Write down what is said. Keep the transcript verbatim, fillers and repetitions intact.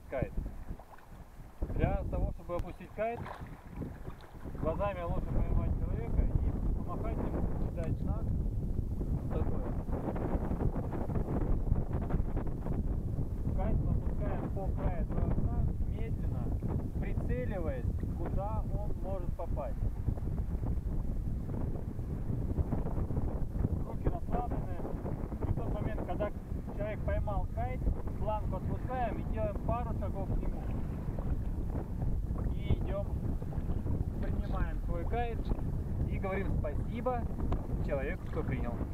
кайт. Для того, чтобы опустить кайт, глазами лучше поймать человека и помахать ему, дать знак. Такое. Кайт опускаем по краю этого окна, медленно, прицеливаясь, куда он может попасть. Руки расслаблены. И в тот момент, когда человек поймал кайт, планку отпускаем и делаем пару шагов к нему. И идем, принимаем свой кайт и говорим спасибо человеку, кто принял.